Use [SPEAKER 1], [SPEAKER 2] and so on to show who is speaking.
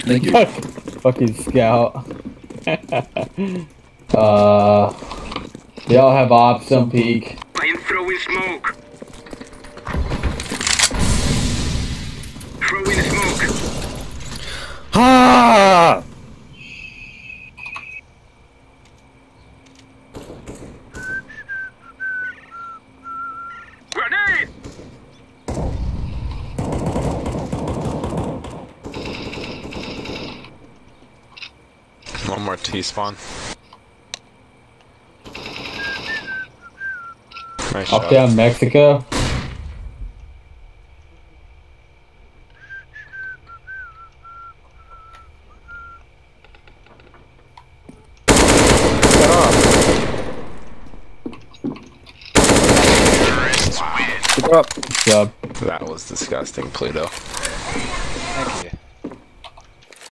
[SPEAKER 1] Thank you.
[SPEAKER 2] Fucking scout. They all have ops on peak.
[SPEAKER 3] I am throwing smoke. Throwing smoke.
[SPEAKER 4] Ah!
[SPEAKER 3] Grenade!
[SPEAKER 5] One more T-spawn. Nice
[SPEAKER 2] Up
[SPEAKER 5] shot.
[SPEAKER 2] down Mexico.
[SPEAKER 4] Keep it up.
[SPEAKER 2] Good job.
[SPEAKER 5] That was disgusting, Pluto.